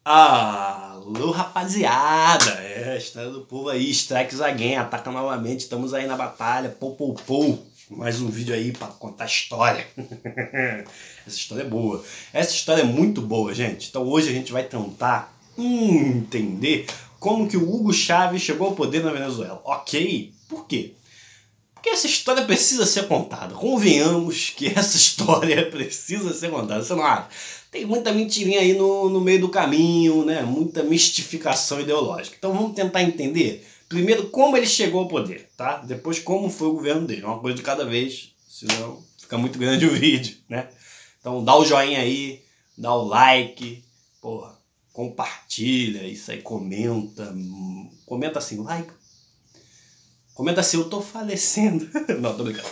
Alô, rapaziada! História do povo aí, Strikes Again, ataca novamente, estamos aí na batalha, pou. Mais um vídeo aí pra contar história. Essa história é boa. Essa história é muito boa, gente. Então hoje a gente vai tentar entender como que o Hugo Chávez chegou ao poder na Venezuela. Ok? Por quê? Porque essa história precisa ser contada. Convenhamos que essa história precisa ser contada. Você não acha? Tem muita mentirinha aí no meio do caminho, né? Muita mistificação ideológica. Então vamos tentar entender, primeiro, como ele chegou ao poder, tá? Depois, como foi o governo dele. Uma coisa de cada vez, senão fica muito grande o vídeo, né? Então dá o joinha aí, dá o like, porra, compartilha isso aí, comenta. Comenta assim, like. Comenta assim, eu tô falecendo. Não, tô brincando.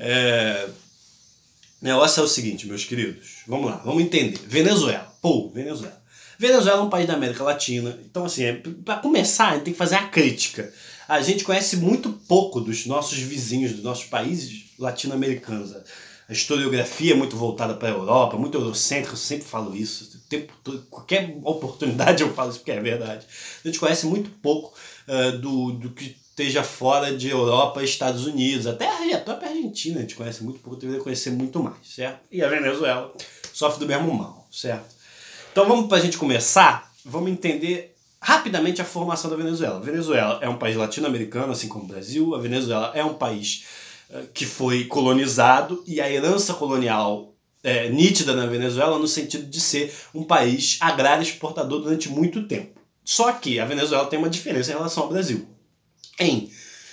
O negócio é o seguinte, meus queridos. Vamos lá, vamos entender. Venezuela. Venezuela. Venezuela é um país da América Latina. Então, assim, para começar, a gente tem que fazer a crítica. A gente conhece muito pouco dos nossos vizinhos, dos nossos países latino-americanos. A historiografia é muito voltada para a Europa, muito eurocêntrica, eu sempre falo isso. O tempo todo, qualquer oportunidade eu falo isso porque é verdade. A gente conhece muito pouco do que esteja fora de Europa e Estados Unidos, até a própria Argentina a gente conhece muito pouco, deveria conhecer muito mais, certo? E a Venezuela sofre do mesmo mal, certo? Então vamos, para a gente começar, vamos entender rapidamente a formação da Venezuela. A Venezuela é um país latino-americano, assim como o Brasil. A Venezuela é um país que foi colonizado, e a herança colonial é nítida na Venezuela no sentido de ser um país agrário exportador durante muito tempo. Só que a Venezuela tem uma diferença em relação ao Brasil. Em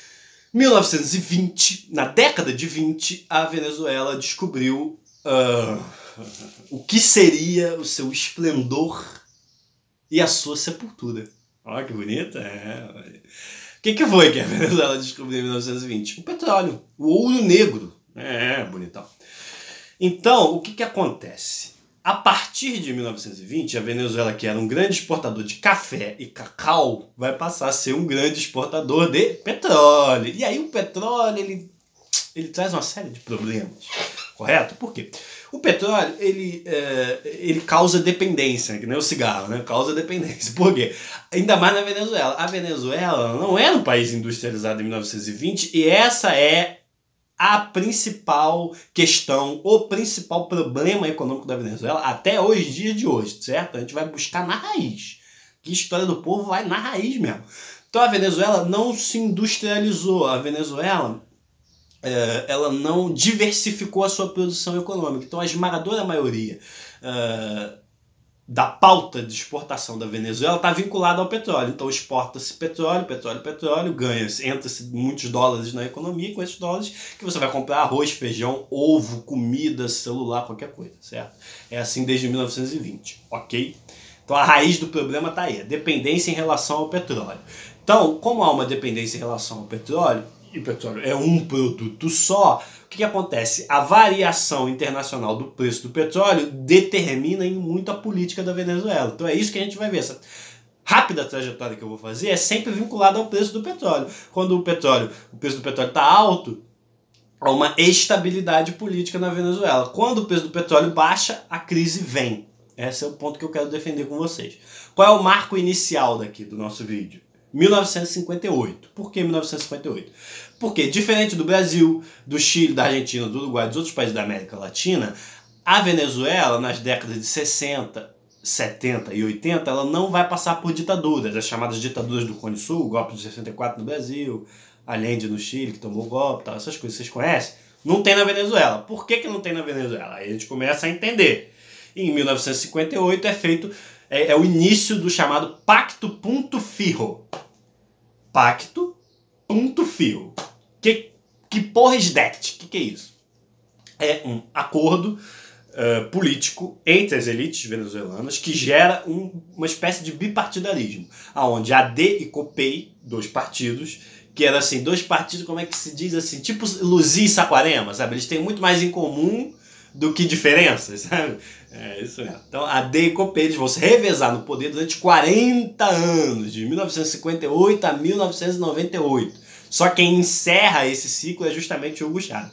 1920, na década de 20, a Venezuela descobriu o que seria o seu esplendor e a sua sepultura. Olha que bonita. O que foi que a Venezuela descobriu em 1920? O petróleo, o ouro negro. Bonitão. Então, o que acontece? A partir de 1920, a Venezuela, que era um grande exportador de café e cacau, vai passar a ser um grande exportador de petróleo. E aí o petróleo, ele traz uma série de problemas, correto? Por quê? O petróleo, ele causa dependência, que nem o cigarro, né? Causa dependência. Por quê? Ainda mais na Venezuela. A Venezuela não era um país industrializado em 1920 e essa é a principal questão, o principal problema econômico da Venezuela até os dias de hoje, certo? A gente vai buscar na raiz. Que história do povo vai na raiz mesmo. Então a Venezuela não se industrializou. A Venezuela ela não diversificou a sua produção econômica. Então a esmagadora maioria da pauta de exportação da Venezuela está vinculada ao petróleo. Então exporta-se petróleo, ganha-se, entra-se muitos dólares na economia, e com esses dólares que você vai comprar arroz, feijão, ovo, comida, celular, qualquer coisa, certo? É assim desde 1920, ok? Então a raiz do problema está aí, a dependência em relação ao petróleo. Então, como há uma dependência em relação ao petróleo, e o petróleo é um produto só, o que acontece? A variação internacional do preço do petróleo determina muito a política da Venezuela. Então é isso que a gente vai ver. Essa rápida trajetória que eu vou fazer é sempre vinculada ao preço do petróleo. Quando o preço do petróleo está alto, há uma estabilidade política na Venezuela. Quando o preço do petróleo baixa, a crise vem. Esse é o ponto que eu quero defender com vocês. Qual é o marco inicial daqui do nosso vídeo? 1958. Por que 1958? Porque, diferente do Brasil, do Chile, da Argentina, do Uruguai, dos outros países da América Latina, a Venezuela, nas décadas de 60, 70 e 80, ela não vai passar por ditaduras, as chamadas ditaduras do Cone Sul, o golpe de 64 no Brasil, Allende no Chile, que tomou o golpe, tal, essas coisas vocês conhecem? Não tem na Venezuela. Por que não tem na Venezuela? Aí a gente começa a entender. Em 1958 é feito o início do chamado Pacto Punto Fijo. Pacto Punto Fijo. Que porra é that? Que é isso? É um acordo político entre as elites venezuelanas que gera uma espécie de bipartidarismo, onde a AD e COPEI, dois partidos, que eram assim, dois partidos, como é que se diz assim, tipo Luzia e Saquarema, sabe? Eles têm muito mais em comum do que diferenças, sabe? É isso mesmo. Então a AD e COPEI, eles vão se revezar no poder durante 40 anos, de 1958 a 1998. Só quem encerra esse ciclo é justamente o Hugo Chávez.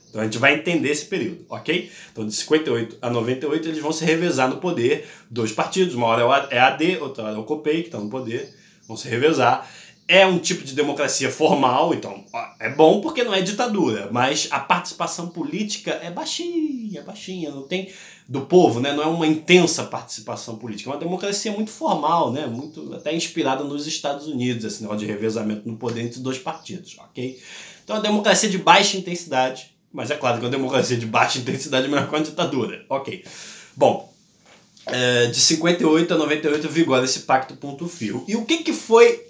Então a gente vai entender esse período, ok? Então de 58 a 98 eles vão se revezar no poder, dois partidos, uma hora é a AD, outra hora é o COPEI, que estão no poder, vão se revezar. É um tipo de democracia formal, então é bom porque não é ditadura, mas a participação política é baixinha, não tem do povo, né? Não é uma intensa participação política, é uma democracia muito formal, né? Muito até inspirada nos Estados Unidos, esse negócio de revezamento no poder entre dois partidos, ok? Então é uma democracia de baixa intensidade, mas é claro que uma democracia de baixa intensidade é melhor que uma ditadura, ok? Bom, de 58 a 98 vigora esse pacto ponto-fio. E o que foi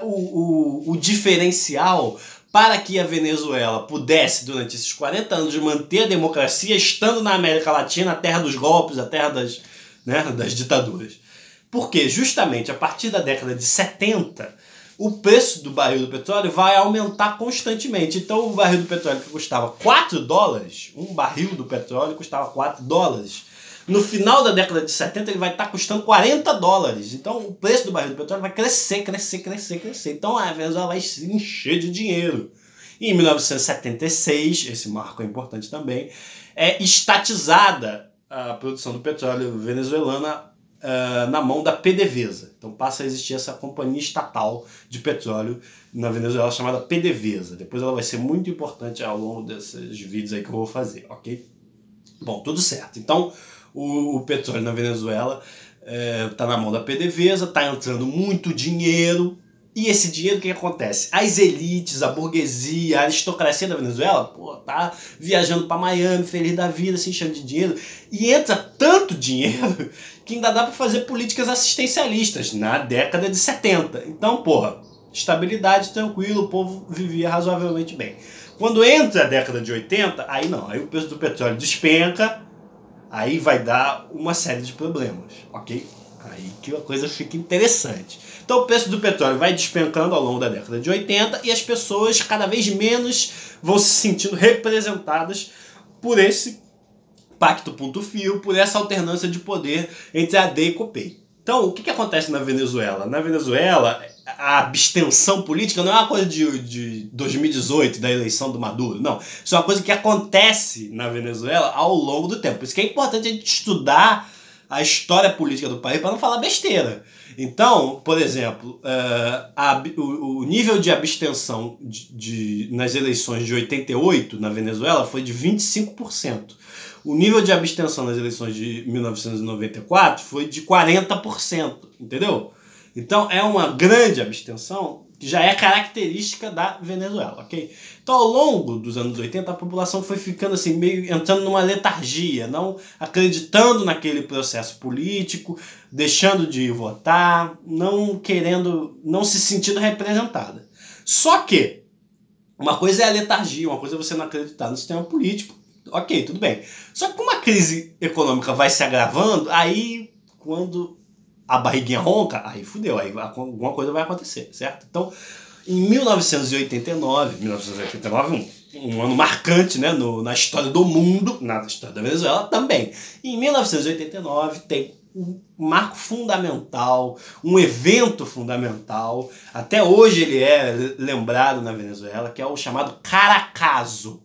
o diferencial para que a Venezuela pudesse, durante esses 40 anos, manter a democracia estando na América Latina, a terra dos golpes, a terra das ditaduras? Porque justamente a partir da década de 70, o preço do barril do petróleo vai aumentar constantemente. Então o barril do petróleo que custava $4, um barril do petróleo custava $4. No final da década de 70 ele vai estar custando $40. Então o preço do barril do petróleo vai crescer. Então a Venezuela vai se encher de dinheiro. E em 1976, esse marco é importante também, é estatizada a produção do petróleo venezuelana na mão da PDVSA. Então passa a existir essa companhia estatal de petróleo na Venezuela chamada PDVSA. Depois ela vai ser muito importante ao longo desses vídeos aí que eu vou fazer, ok? Bom, tudo certo. Então o petróleo na Venezuela está na mão da PDVSA, está entrando muito dinheiro. E esse dinheiro, o que acontece? As elites, a burguesia, a aristocracia da Venezuela, tá viajando para Miami, feliz da vida, se enchendo de dinheiro. E entra tanto dinheiro que ainda dá para fazer políticas assistencialistas na década de 70. Então, estabilidade, tranquilo, o povo vivia razoavelmente bem. Quando entra a década de 80, aí não, aí o preço do petróleo despenca, aí vai dar uma série de problemas, ok? Aí que a coisa fica interessante. Então o preço do petróleo vai despencando ao longo da década de 80 e as pessoas cada vez menos vão se sentindo representadas por esse pacto ponto-fio, por essa alternância de poder entre AD e COPEI. Então o que acontece na Venezuela? Na Venezuela a abstenção política não é uma coisa de 2018, da eleição do Maduro, não. Isso é uma coisa que acontece na Venezuela ao longo do tempo. Por isso que é importante a gente estudar a história política do país para não falar besteira. Então, por exemplo, o nível de abstenção nas eleições de 88 na Venezuela foi de 25%. O nível de abstenção nas eleições de 1994 foi de 40%, entendeu? Então é uma grande abstenção que já é característica da Venezuela, ok? Então ao longo dos anos 80 a população foi ficando assim, meio entrando numa letargia, não acreditando naquele processo político, deixando de votar, não se sentindo representada. Só que uma coisa é a letargia, uma coisa é você não acreditar no sistema político, ok, tudo bem. Só que como a crise econômica vai se agravando, aí quando a barriguinha ronca, aí fudeu, aí alguma coisa vai acontecer, certo? Então, em 1989, um ano marcante, né, na história do mundo, na história da Venezuela também. Em 1989 tem um marco fundamental, um evento fundamental, até hoje ele é lembrado na Venezuela, que é o chamado Caracazo.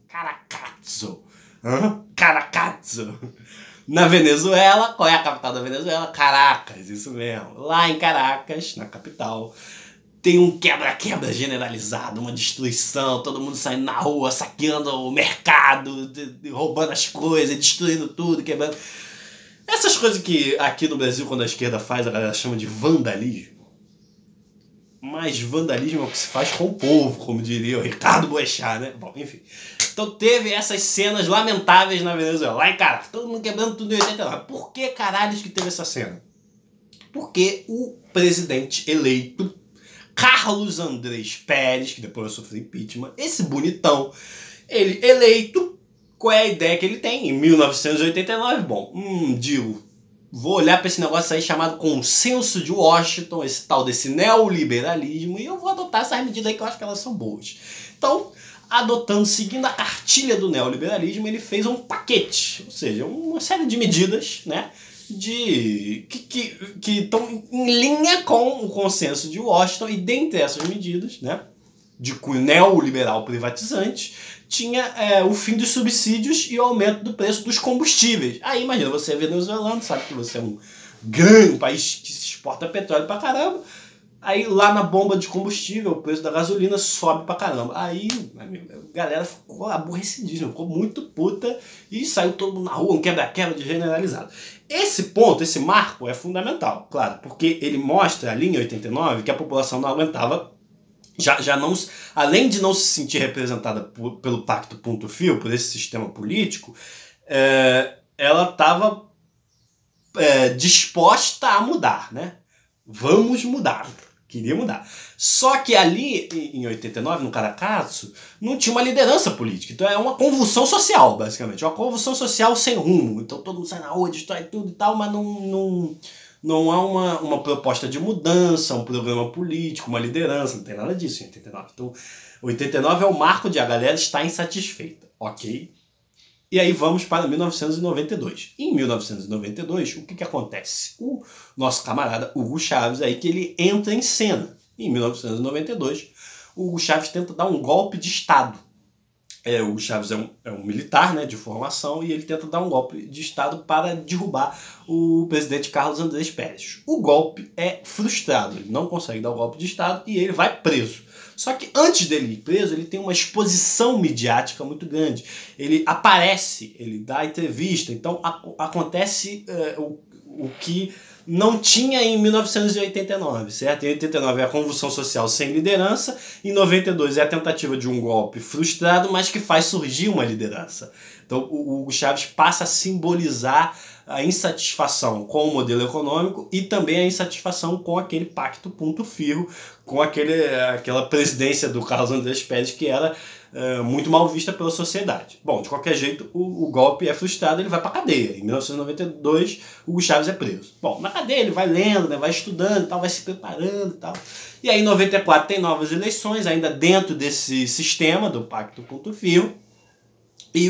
Na Venezuela, qual é a capital da Venezuela? Caracas, isso mesmo. Lá em Caracas, na capital, tem um quebra-quebra generalizado, uma destruição, todo mundo saindo na rua, saqueando o mercado, roubando as coisas, destruindo tudo, quebrando. Essas coisas que aqui no Brasil, quando a esquerda faz, a galera chama de vandalismo. Mas vandalismo é o que se faz com o povo, como diria o Ricardo Boechat, né? Bom, enfim. Então teve essas cenas lamentáveis na Venezuela, lá em Caracas, todo mundo quebrando tudo em 89. Por que caralhos que teve essa cena? Porque o presidente eleito, Carlos Andrés Pérez, que depois eu sofri impeachment, esse bonitão, ele eleito, qual é a ideia que ele tem? Em 1989, vou olhar para esse negócio aí chamado Consenso de Washington, esse tal desse neoliberalismo, e eu vou adotar essas medidas aí que eu acho que elas são boas. Então, seguindo a cartilha do neoliberalismo, ele fez um paquete, ou seja, uma série de medidas, né, que estão em linha com o Consenso de Washington, e dentre essas medidas, né, de cunho neoliberal privatizante, tinha o fim dos subsídios e o aumento do preço dos combustíveis. Aí imagina, você é venezuelano, sabe que você é um grande país que exporta petróleo pra caramba. Aí lá na bomba de combustível, o preço da gasolina sobe pra caramba. Aí a galera ficou aborrecidíssima, ficou muito puta e saiu todo mundo na rua, um quebra-quebra de generalizado. Esse ponto, esse marco é fundamental, claro, porque ele mostra ali em 89 que a população não aguentava, já não, além de não se sentir representada pelo Pacto Ponto Fio, por esse sistema político, ela estava disposta a mudar, né? Vamos mudar. Queria mudar. Só que ali, em 89, no Caracaço, não tinha uma liderança política. Então é uma convulsão social, basicamente. Uma convulsão social sem rumo. Então todo mundo sai na rua, destrói tudo e tal, mas não há uma proposta de mudança, um programa político, uma liderança. Não tem nada disso em 89. Então 89 é o marco de a galera estar insatisfeita. Ok? E aí vamos para 1992. Em 1992, o que acontece? O nosso camarada Hugo Chávez aí que ele entra em cena. Em 1992, o Hugo Chávez tenta dar um golpe de Estado. O Hugo Chávez é um militar, né, de formação, e ele tenta dar um golpe de Estado para derrubar o presidente Carlos Andrés Pérez. O golpe é frustrado, ele não consegue dar o golpe de Estado e ele vai preso. Só que antes dele ir preso, ele tem uma exposição midiática muito grande. Ele aparece, ele dá entrevista, então acontece o que não tinha em 1989, certo? Em 89 é a convulsão social sem liderança, em 92 é a tentativa de um golpe frustrado, mas que faz surgir uma liderança. Então o Hugo Chávez passa a simbolizar a insatisfação com o modelo econômico e também a insatisfação com aquele pacto Ponto Fio, com aquela presidência do Carlos Andrés Pérez que era muito mal vista pela sociedade. Bom, de qualquer jeito, o golpe é frustrado, ele vai para cadeia. Em 1992, o Hugo Chávez é preso. Bom, na cadeia ele vai lendo, né, vai estudando, tal, vai se preparando e tal. E aí em 94 tem novas eleições, ainda dentro desse sistema do pacto Ponto Fio. E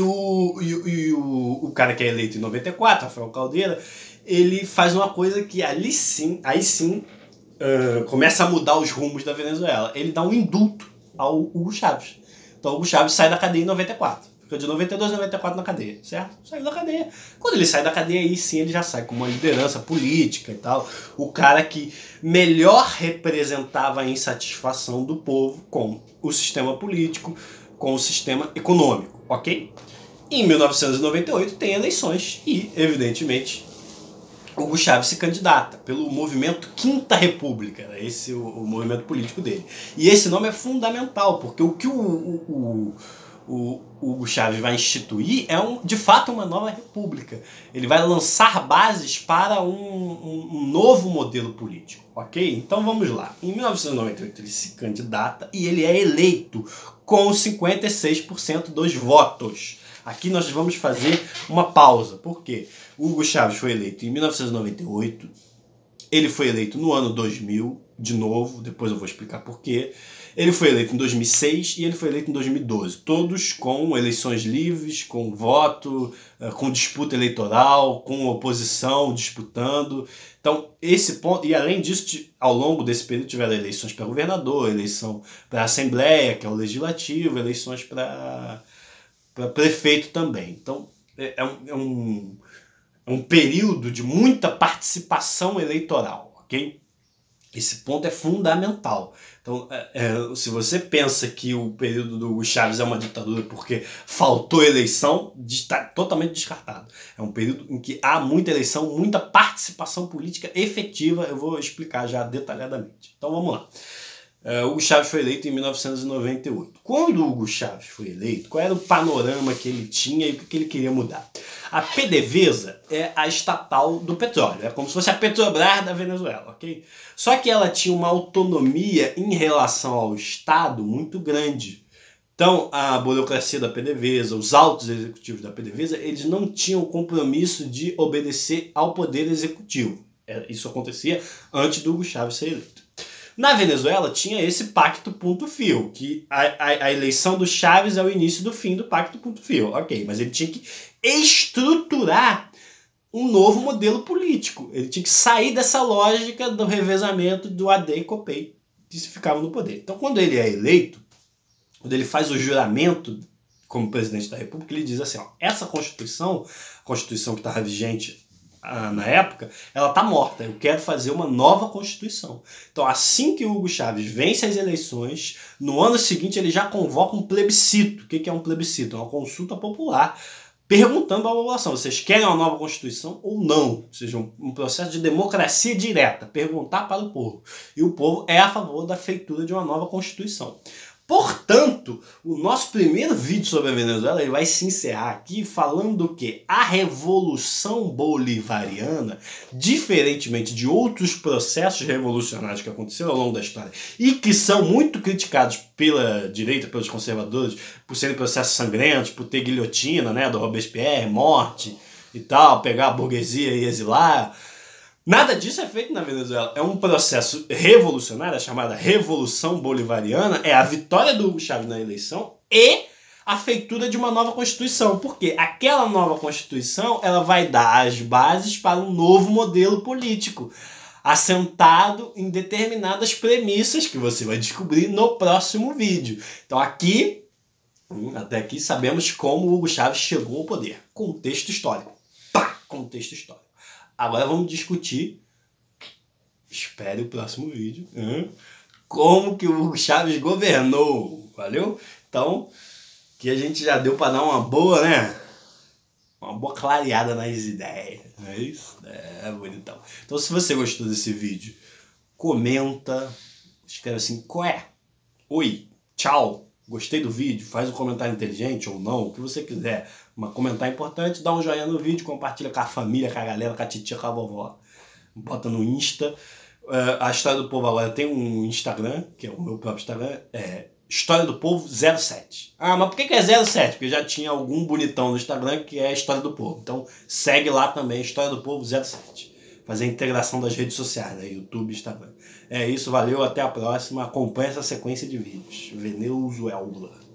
o cara que é eleito em 94, Rafael Caldeira, ele faz uma coisa que aí sim, começa a mudar os rumos da Venezuela. Ele dá um indulto ao Hugo Chávez. Então o Hugo Chávez sai da cadeia em 94. Fica de 92 a 94 na cadeia, certo? Saiu da cadeia. Quando ele sai da cadeia, aí sim ele já sai com uma liderança política e tal. O cara que melhor representava a insatisfação do povo com o sistema político, com o sistema econômico, ok? Em 1998 tem eleições e, evidentemente, Hugo Chávez se candidata pelo movimento Quinta República, né? Esse é o movimento político dele. E esse nome é fundamental, porque o que o Hugo Chávez vai instituir é de fato uma nova república. Ele vai lançar bases para um novo modelo político, ok? Então vamos lá. Em 1998 ele se candidata e ele é eleito com 56% dos votos. Aqui nós vamos fazer uma pausa. Por quê? O Hugo Chávez foi eleito em 1998, ele foi eleito no ano 2000, de novo, depois eu vou explicar por quê. Ele foi eleito em 2006 e ele foi eleito em 2012, todos com eleições livres, com voto, com disputa eleitoral, com oposição disputando. Então, esse ponto, e além disso, ao longo desse período tiveram eleições para governador, eleição para a Assembleia, que é o Legislativo, eleições para prefeito também. Então, é um período de muita participação eleitoral, ok? Esse ponto é fundamental. Então, se você pensa que o período do Hugo Chávez é uma ditadura porque faltou eleição, está totalmente descartado. É um período em que há muita eleição, muita participação política efetiva. Eu vou explicar já detalhadamente. Então, vamos lá. Hugo Chávez foi eleito em 1998. Quando o Hugo Chávez foi eleito, qual era o panorama que ele tinha e o que ele queria mudar? A PDVSA é a estatal do petróleo, é como se fosse a Petrobras da Venezuela, ok? Só que ela tinha uma autonomia em relação ao Estado muito grande. Então, a burocracia da PDVSA, os altos executivos da PDVSA, eles não tinham compromisso de obedecer ao poder executivo. Isso acontecia antes do Hugo Chávez ser eleito. Na Venezuela tinha esse pacto Ponto Fio, que a eleição do Chávez é o início do fim do pacto Ponto Fio, ok, mas ele tinha que estruturar um novo modelo político, ele tinha que sair dessa lógica do revezamento do AD e COPEI, que ficavam no poder. Então quando ele é eleito, quando ele faz o juramento como presidente da República, ele diz assim, ó, essa Constituição, a Constituição que estava vigente na época, ela está morta, eu quero fazer uma nova Constituição. Então, assim que o Hugo Chávez vence as eleições, no ano seguinte ele já convoca um plebiscito. O que é um plebiscito? É uma consulta popular, perguntando à população, vocês querem uma nova Constituição ou não? Ou seja, um processo de democracia direta, perguntar para o povo. E o povo é a favor da feitura de uma nova Constituição. Portanto, o nosso primeiro vídeo sobre a Venezuela ele vai se encerrar aqui falando que a Revolução Bolivariana, diferentemente de outros processos revolucionários que aconteceram ao longo da história e que são muito criticados pela direita, pelos conservadores, por serem processos sangrentos, por ter guilhotina, né, do Robespierre, morte e tal, pegar a burguesia e exilar. Nada disso é feito na Venezuela. É um processo revolucionário, a chamada Revolução Bolivariana, é a vitória do Hugo Chávez na eleição e a feitura de uma nova Constituição. Porque aquela nova Constituição ela vai dar as bases para um novo modelo político, assentado em determinadas premissas que você vai descobrir no próximo vídeo. Então aqui, até aqui, sabemos como o Hugo Chávez chegou ao poder. Contexto histórico. Pá! Contexto histórico. Agora vamos discutir, espere o próximo vídeo, como que o Hugo Chávez governou, valeu? Então, que a gente já deu para dar uma boa, né? Uma boa clareada nas ideias, não é isso? É, bonitão. Então, se você gostou desse vídeo, comenta, escreve assim, qual oi, tchau, gostei do vídeo, faz um comentário inteligente ou não, o que você quiser. Um comentário importante, dá um joinha no vídeo, compartilha com a família, com a galera, com a titia, com a vovó. Bota no Insta. A História do Povo agora tem um Instagram, que é o meu próprio Instagram, é História do Povo 07. Ah, mas por que é 07? Porque já tinha algum bonitão no Instagram que é História do Povo. Então segue lá também, História do Povo 07. Fazer a integração das redes sociais, né? YouTube, Instagram. É isso, valeu, até a próxima. Acompanhe essa sequência de vídeos. Venezuela.